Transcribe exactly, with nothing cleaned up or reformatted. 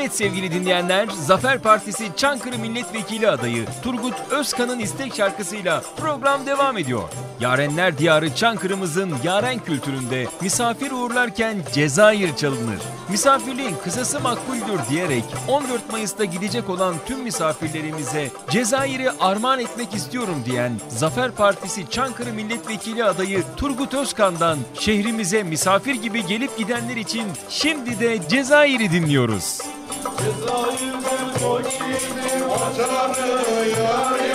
Evet sevgili dinleyenler, Zafer Partisi Çankırı Milletvekili adayı Turgut Özkan'ın istek şarkısıyla program devam ediyor. Yarenler Diyarı Çankırı'mızın yaren kültüründe misafir uğurlarken Cezayir çalınır. Misafirliğin kısası makbuldür diyerek on dört Mayıs'ta gidecek olan tüm misafirlerimize Cezayir'i armağan etmek istiyorum diyen Zafer Partisi Çankırı Milletvekili adayı Turgut Özkan'dan şehrimize misafir gibi gelip gidenler için şimdi de Cezayir'i dinliyoruz. Cezayir'de koçini açarı yâre